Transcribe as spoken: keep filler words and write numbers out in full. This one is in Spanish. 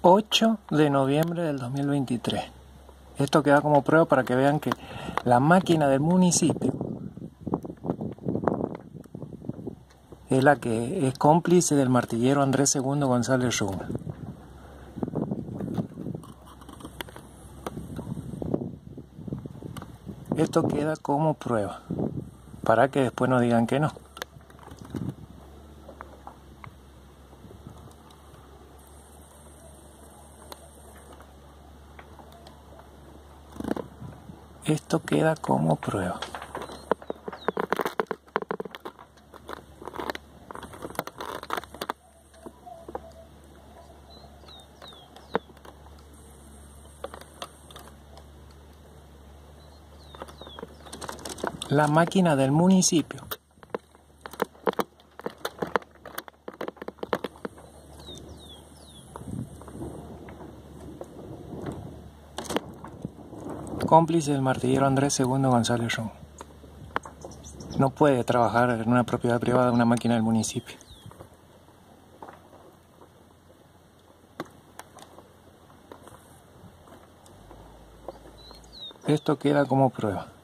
ocho de noviembre del dos mil veintitrés. Esto queda como prueba para que vean que la máquina del municipio es la que es cómplice del martillero Andrés segundo González Ruma. Esto queda como prueba para que después no digan que no. Esto queda como prueba. La máquina del municipio cómplice del martillero Andrés segundo González Ruma. No puede trabajar en una propiedad privada una máquina del municipio. Esto queda como prueba.